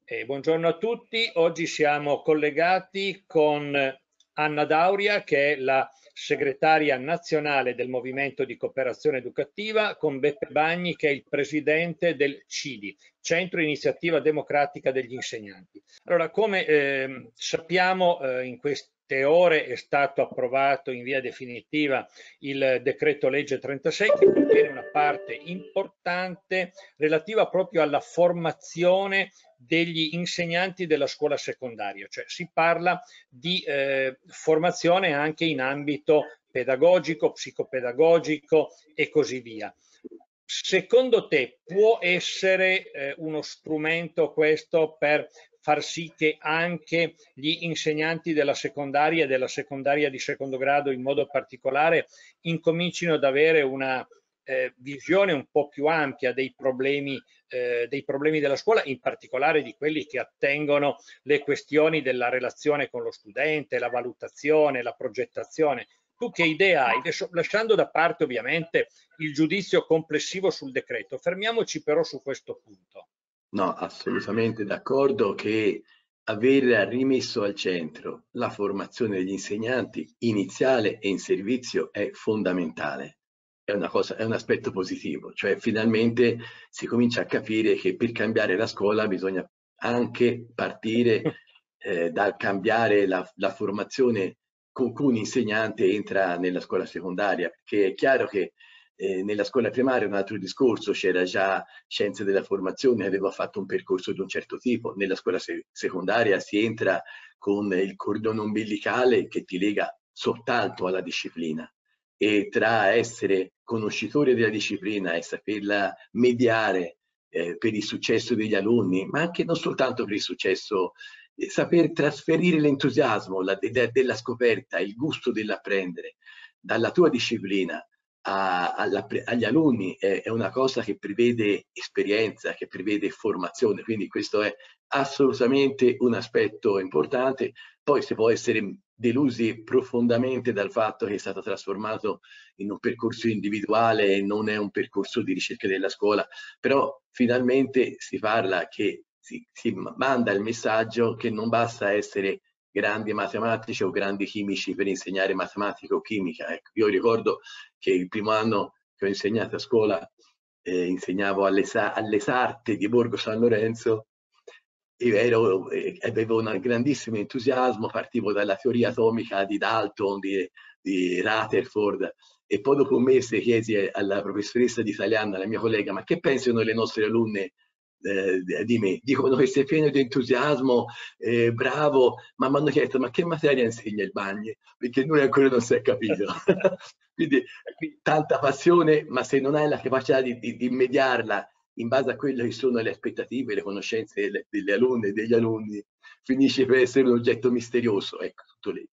Buongiorno a tutti, oggi siamo collegati con Anna Dauria, che è la segretaria nazionale del Movimento di Cooperazione Educativa, con Beppe Bagni, che è il presidente del CIDI, Centro Iniziativa Democratica degli Insegnanti. Allora, come sappiamo, in queste ore è stato approvato in via definitiva il decreto legge 36, che contiene una parte importante relativa proprio alla formazione degli insegnanti della scuola secondaria, cioè si parla di formazione anche in ambito pedagogico, psicopedagogico e così via. Secondo te può essere uno strumento questo per far sì che anche gli insegnanti della secondaria e della secondaria di secondo grado in modo particolare incomincino ad avere una visione un po' più ampia dei problemi della scuola, in particolare di quelli che attengono le questioni della relazione con lo studente, la valutazione, la progettazione? Tu che idea hai? Adesso, lasciando da parte ovviamente il giudizio complessivo sul decreto, fermiamoci però su questo punto. No, assolutamente d'accordo che aver rimesso al centro la formazione degli insegnanti iniziale e in servizio è fondamentale. È un aspetto positivo, cioè finalmente si comincia a capire che per cambiare la scuola bisogna anche partire dal cambiare la formazione con cui un insegnante entra nella scuola secondaria, perché è chiaro che nella scuola primaria un altro discorso, c'era già scienze della formazione, aveva fatto un percorso di un certo tipo. Nella scuola secondaria si entra con il cordone ombelicale che ti lega soltanto alla disciplina, e tra essere conoscitore della disciplina e saperla mediare per il successo degli alunni, ma anche non soltanto per il successo, saper trasferire l'entusiasmo della scoperta, il gusto dell'apprendere dalla tua disciplina agli alunni è una cosa che prevede esperienza, che prevede formazione, quindi questo è assolutamente un aspetto importante. Poi si può essere delusi profondamente dal fatto che è stato trasformato in un percorso individuale e non è un percorso di ricerca della scuola, però finalmente si parla che si manda il messaggio che non basta essere grandi matematici o grandi chimici per insegnare matematica o chimica. Ecco, io ricordo che il primo anno che ho insegnato a scuola insegnavo alle Sarte di Borgo San Lorenzo e avevo un grandissimo entusiasmo, partivo dalla teoria atomica di Dalton, di Rutherford, e poi dopo un mese chiesi alla professoressa di italiano, alla mia collega, ma che pensano le nostre alunne di me? Dicono che sei pieno di entusiasmo, bravo, ma mi hanno chiesto ma che materia insegna il Bagni? Perché noi ancora non si è capito. Quindi tanta passione, ma se non hai la capacità di mediarla in base a quelle che sono le aspettative, le conoscenze delle alunne e degli alunni, finisce per essere un oggetto misterioso, ecco, tutto lì.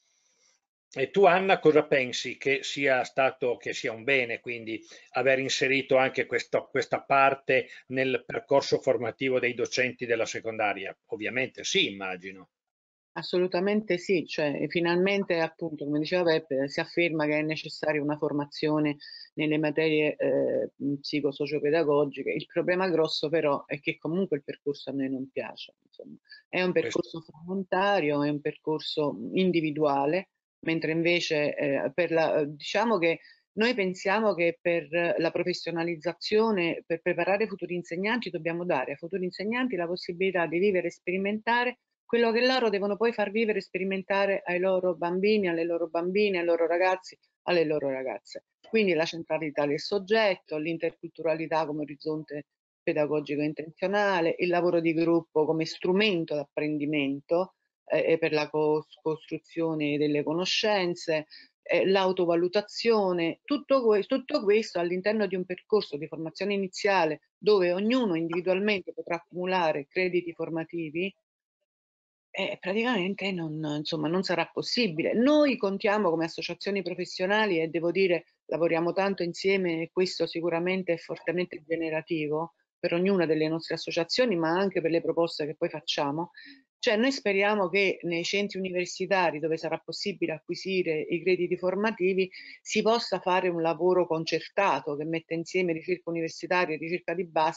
E tu, Anna, cosa pensi che sia stato, che sia un bene, quindi aver inserito anche questa parte nel percorso formativo dei docenti della secondaria? Ovviamente sì, immagino. Assolutamente sì, cioè finalmente appunto, come diceva Peppe, si afferma che è necessaria una formazione nelle materie psicosociopedagogiche. Il problema grosso però è che comunque il percorso a noi non piace, insomma. È un percorso frammentario, è un percorso individuale, mentre invece diciamo che noi pensiamo che per la professionalizzazione, per preparare futuri insegnanti, dobbiamo dare ai futuri insegnanti la possibilità di vivere e sperimentare quello che loro devono poi far vivere e sperimentare ai loro bambini, alle loro bambine, ai loro ragazzi, alle loro ragazze. Quindi la centralità del soggetto, l'interculturalità come orizzonte pedagogico intenzionale, il lavoro di gruppo come strumento d'apprendimento e per la costruzione delle conoscenze, l'autovalutazione, tutto questo all'interno di un percorso di formazione iniziale dove ognuno individualmente potrà accumulare crediti formativi. Praticamente insomma, non sarà possibile. Noi contiamo come associazioni professionali e devo dire lavoriamo tanto insieme e questo sicuramente è fortemente generativo per ognuna delle nostre associazioni, ma anche per le proposte che poi facciamo. Cioè noi speriamo che nei centri universitari dove sarà possibile acquisire i crediti formativi si possa fare un lavoro concertato che metta insieme ricerca universitaria e ricerca di base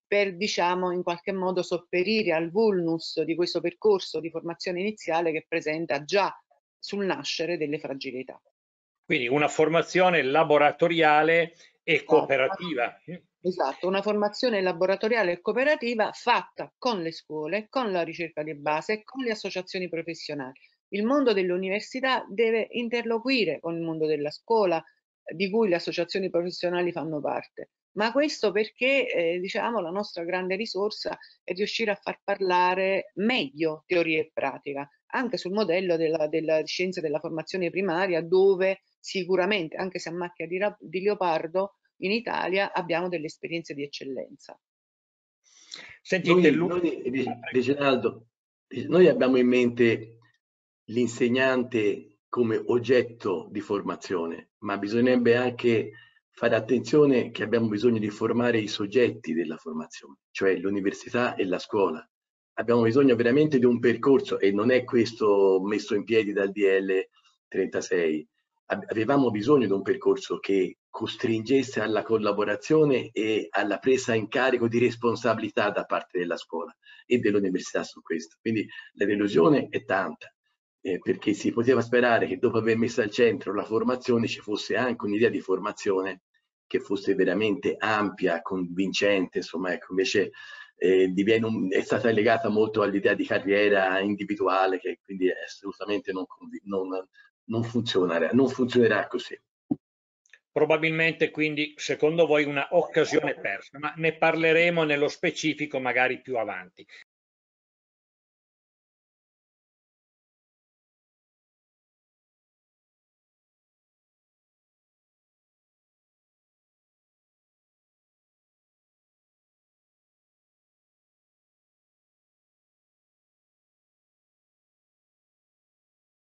per, diciamo, in qualche modo sopperire al vulnus di questo percorso di formazione iniziale che presenta già sul nascere delle fragilità. Quindi una formazione laboratoriale e cooperativa. Esatto, una formazione laboratoriale e cooperativa fatta con le scuole, con la ricerca di base e con le associazioni professionali. Il mondo dell'università deve interloquire con il mondo della scuola, di cui le associazioni professionali fanno parte. Ma questo perché, diciamo, la nostra grande risorsa è riuscire a far parlare meglio teoria e pratica, anche sul modello della scienza della formazione primaria, dove sicuramente, anche se a macchia di leopardo, in Italia abbiamo delle esperienze di eccellenza. Sentite, Reginaldo, noi abbiamo in mente l'insegnante come oggetto di formazione, ma bisognerebbe anche fare attenzione che abbiamo bisogno di formare i soggetti della formazione, cioè l'università e la scuola. Abbiamo bisogno veramente di un percorso, e non è questo messo in piedi dal DL 36. Avevamo bisogno di un percorso che costringesse alla collaborazione e alla presa in carico di responsabilità da parte della scuola e dell'università su questo. Quindi la delusione è tanta, perché si poteva sperare che dopo aver messo al centro la formazione ci fosse anche un'idea di formazione che fosse veramente ampia, convincente, insomma, ecco, invece è stata legata molto all'idea di carriera individuale, che quindi assolutamente non funzionerà così. Probabilmente quindi secondo voi una occasione persa, ma ne parleremo nello specifico magari più avanti.